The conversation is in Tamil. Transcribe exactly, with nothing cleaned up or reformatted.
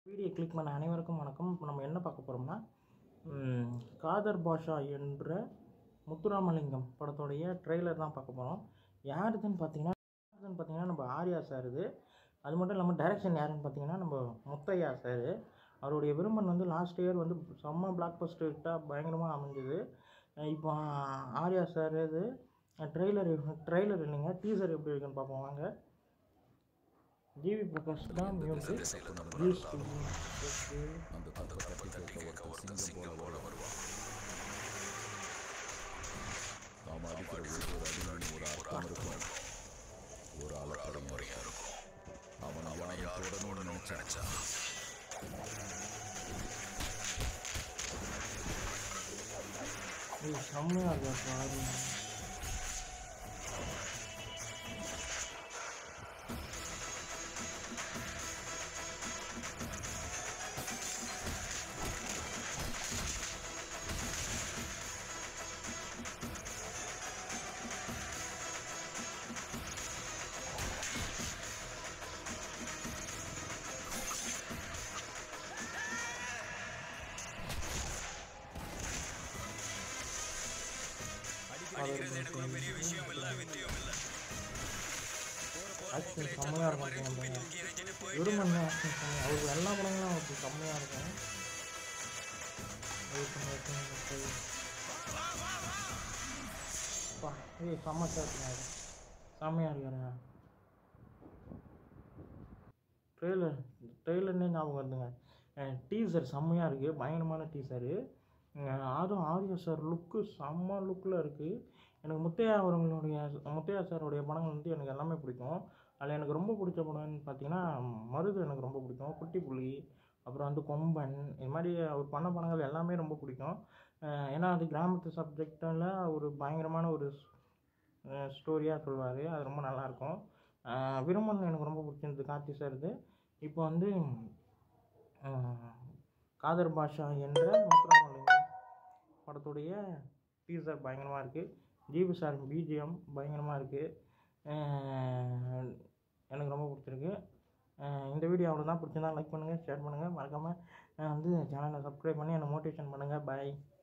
வீடியோ கிளிக் பண்ண அனைவருக்கும் வணக்கம். இப்போ நம்ம என்ன பார்க்க போகிறோம்னா, காதர் பாஷா என்ற முத்துராமலிங்கம் படத்தோடைய ட்ரெய்லர் தான் பார்க்க போகிறோம். யாருதுன்னு பார்த்தீங்கன்னா யாருதுன்னு பார்த்தீங்கன்னா நம்ம ஆர்யா சார். இது அது மட்டும் இல்லாமல் டைரக்ஷன் யாருன்னு பார்த்தீங்கன்னா நம்ம முத்தையா சார். அவருடைய விரும்பன் வந்து லாஸ்ட் இயர் வந்து செம்ம பிளாக் பஸ்டர் ஹிட்டாக பயங்கரமாக அமைஞ்சுது. இப்போ ஆர்யா சார் இது ட்ரெய்லர் ட்ரெய்லர் இல்லைங்க டீசர் எப்படி இருக்குன்னு பார்ப்போம் வாங்க. ஜிவி பிரகாஷ் தான் மியூசிக். அந்த தப்பை தட்டி கேட்க ஒருத்தன் சிங்கம் போல வருவான். நாம அடிக்கிற ஒவ்வொரு அடியும் ஒரு அர்த்தம் இருக்கும், ஒரு அலப்பறையும் இருக்கும். அவனை அவனை யாரும் தொடரணும்னு நினைச்சா இது செம்மையாக இருக்கும். பெரிய விஷயம் இல்ல, வித்தியம் இல்ல. ஆக்ஷன் செம்மையாக இருக்கும். விரும்பன் ஆக்ஷன் செம்மையாக அவருக்கு எல்லா படங்களும் அவருக்கு செம்மையாக இருக்கும். ஏய் செம்ம சேர்த்துனாரு செம்மையாக இருக்காருங்க. ட்ரெய்லர் ட்ரெய்லர்னே ஞாபகம் வருதுங்க. டீசர் செம்மையாக இருக்குது, பயங்கரமான டீசரு. அதுவும் ஆர்யா சார் லுக்கு செம்ம லுக்கில் இருக்குது. எனக்கு முத்தையா அவர்களுடைய முத்தையா சாருடைய படங்கள் வந்து எனக்கு எல்லாமே பிடிக்கும். அதில் எனக்கு ரொம்ப பிடிச்ச படம்னு பார்த்தீங்கன்னா மருது எனக்கு ரொம்ப பிடிக்கும். குட்டி புலி, அப்புறம் வந்து கொம்பன், இது மாதிரி அவர் பண்ண படங்கள் எல்லாமே ரொம்ப பிடிக்கும். ஏன்னா அது கிராமத்து சப்ஜெக்டில் ஒரு பயங்கரமான ஒரு ஸ்டோரியாக சொல்லுவார், அது ரொம்ப நல்லாயிருக்கும். விரும்பன் எனக்கு ரொம்ப பிடிச்சிருந்தது கார்த்தி சார். இது இப்போ வந்து காதர் பாஷா என்ற முத்துராமலிங்கம் படத்துடைய டீசர் பயங்கரமாக இருக்குது. ஜிவி சார் பிஜிஎம் பயங்கரமாக இருக்குது, எனக்கு ரொம்ப பிடிச்சிருக்கு. இந்த வீடியோ அவ்வளோதான். பிடிச்சிருந்தா லைக் பண்ணுங்கள், ஷேர் பண்ணுங்கள், மறக்காமல் வந்து சேனலை சப்ஸ்கிரைப் பண்ணி என்னை மோட்டிவேஷன் பண்ணுங்கள். பாய்.